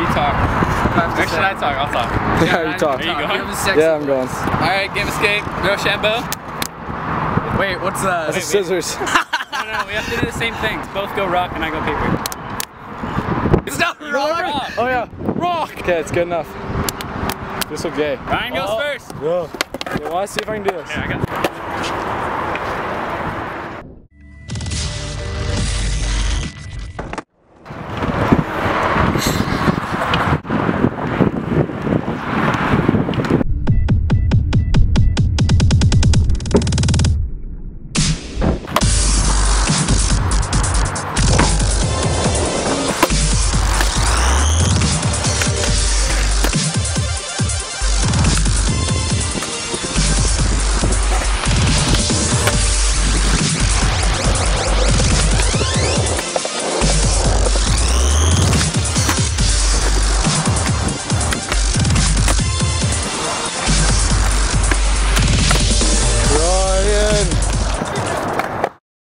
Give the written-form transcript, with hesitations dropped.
talk? Or should I talk? I'll talk. Yeah, you talk. Are you going? Yeah, I'm going. Alright, game escape. Rochambeau. Wait, what's that? That's scissors. No, we have to do the same things. Both go rock and I go paper. It's not rock! Oh yeah, rock! Okay, it's good enough. This will gay. Ryan goes first. Yeah. I want to see if I can do this. Yeah, I got it.